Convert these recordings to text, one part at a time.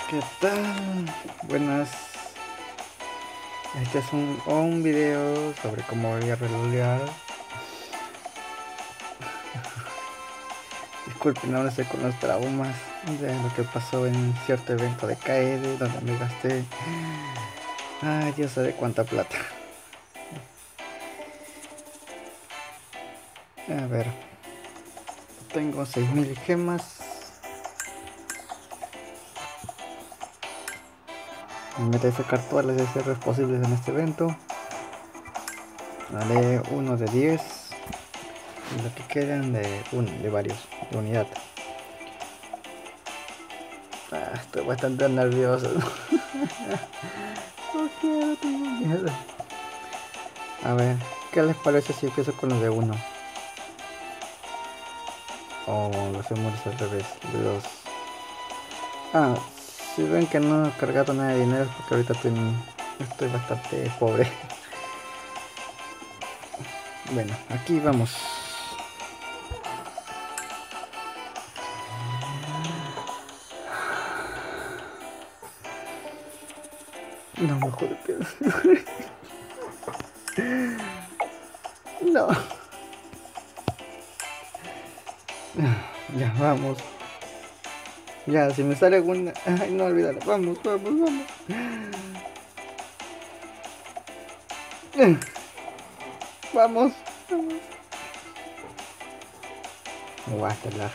¿Qué tal? Buenas. Este es un video sobre cómo voy a relolear. Disculpen, ahora estoy con los traumas de lo que pasó en cierto evento de KD donde me gasté. Ay, Dios sabe cuánta plata. A ver, tengo 6000 gemas. Me meta a sacar todas las SRs posibles en este evento. Vale, uno de 10. Y lo que quedan de varios, de unidad. Estoy bastante nervioso. No quiero, tengo miedo. A ver, ¿qué les parece si empiezo con los de uno? O lo hacemos al revés, de dos. Si ven que no he cargado nada de dinero es porque ahorita estoy bastante pobre. Bueno, aquí vamos. No me juro. No. Ya, vamos. Ya, si me sale alguna... Ay, no olvidarlo. Vamos. Vamos. Guácala.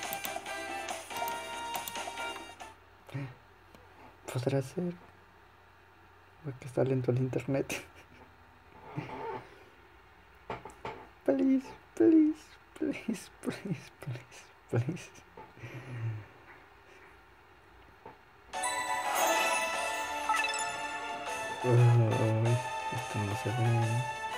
¿Podrá ser? Porque está lento el internet. Please. Uy, esto no se ve.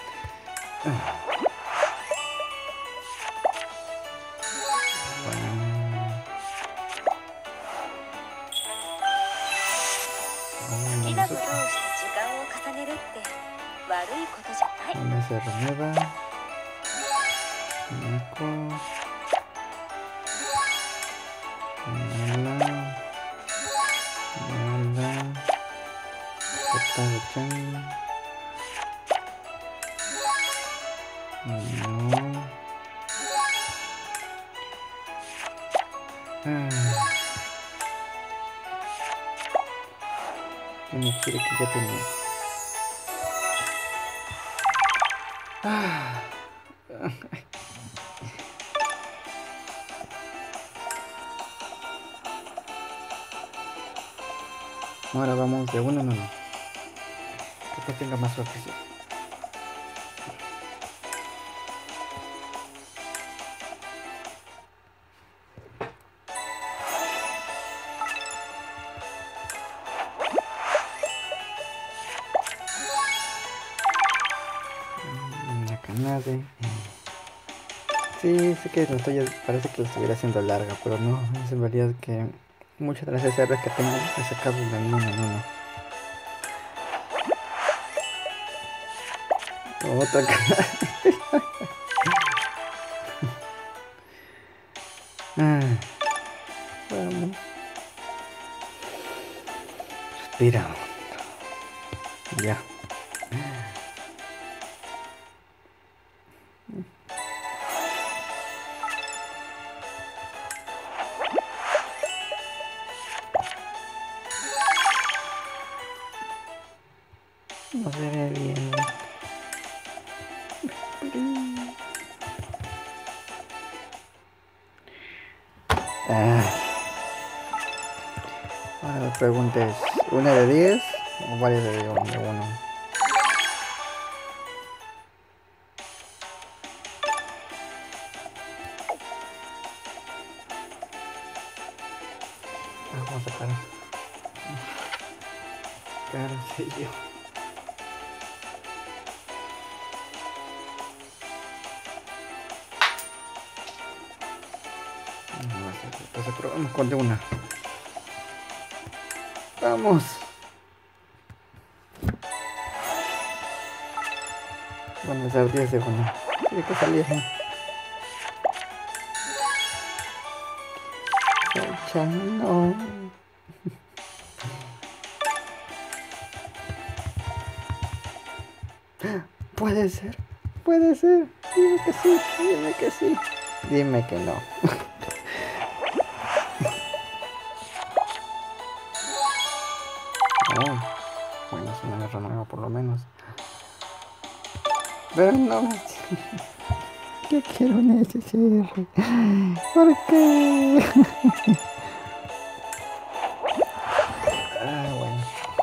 Una SR nueva. Tiene que ya tenía. Ahora vamos de uno en uno. Que tenga más suerte. Sí. Una canade. Sí, sé que parece que lo estuviera haciendo larga, pero no, es en realidad que muchas de las SRs que tengo he sacado de uno en uno. Otra canade. Vamos. Respira. Ya. No se ve bien. Ahora la pregunta es, ¿una de 10 o varias de 1? Vamos a sacar. Claro, sí, yo. Entonces probamos con de una. Vamos. Vamos a hacer 10 segundos. Tiene que salir, ¿no? No. Puede ser, puede ser. Dime que sí, dime que sí. Dime que no. Oh, bueno, es una guerra nueva por lo menos. Pero no me... Yo quiero un SSR. ¿Por qué? Ah, bueno.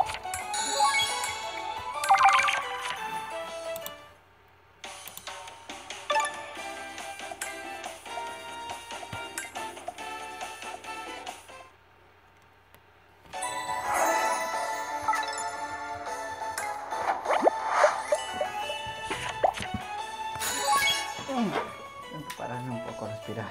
Tengo que pararme un poco a respirar.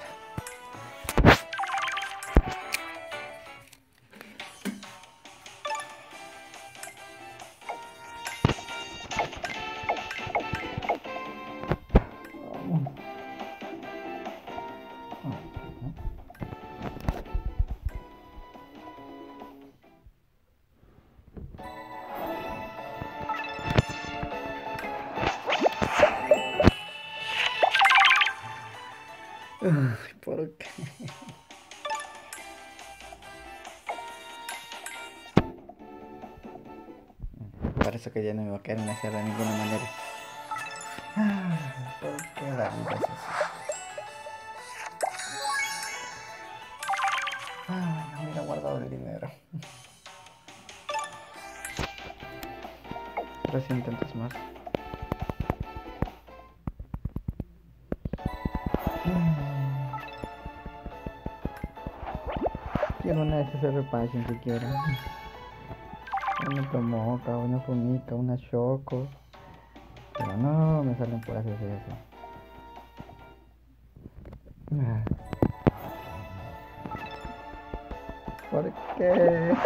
Ay, ¿por qué? Parece que ya no me va a caer en la sierra de ninguna manera. Ah, ¿por qué la vida es así? Ah, no hubiera guardado el dinero. 3 intentos más. Quiero una SSR Passion si quiero. Una Tomoka, una Funica, una Shoko. Pero no, me salen puras SS. Ah, ¿por qué?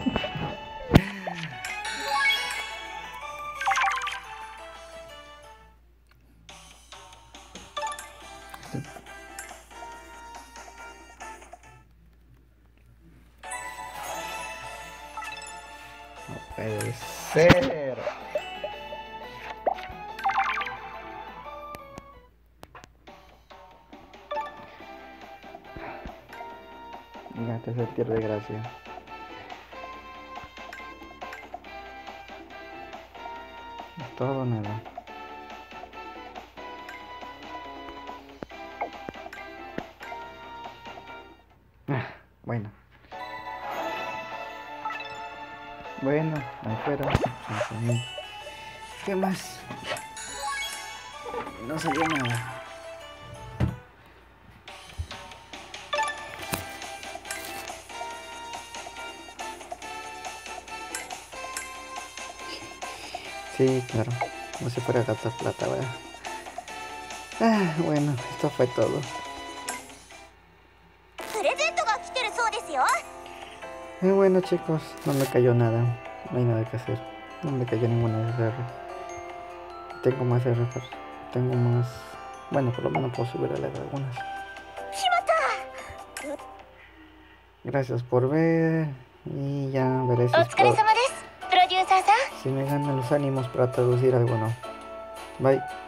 No puede ser. Ya te se pierde gracia. Es todo o nada. Ah, bueno. Bueno, afuera. ¿Qué más? No salió nada. Sí, claro. Como si fuera gato plata, ¿verdad? Ah, bueno, esto fue todo. Bueno, chicos, no me cayó nada. No hay nada que hacer. No me cayó ninguna SR. Tengo más SR. Tengo más. Bueno, por lo menos puedo subir a leer algunas. Gracias por ver. Y ya veré si me ganan los ánimos para traducir algo, ¿no? Bye.